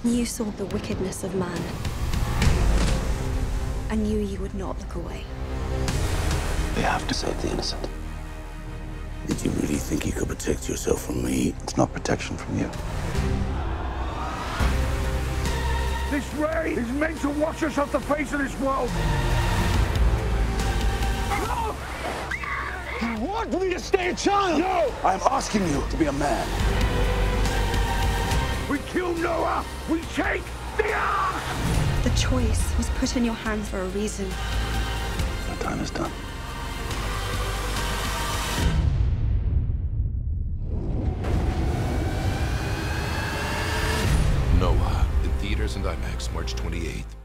You saw the wickedness of man. I knew you would not look away. We have to save the innocent. Did you really think you could protect yourself from me? It's not protection from you. This ray is meant to wash us off the face of this world. No! You want me to stay a child? No! I'm asking you to be a man. We kill Noah! We take the ark! The choice was put in your hands for a reason. Our time is done. Noah, in theaters and IMAX, March 28th.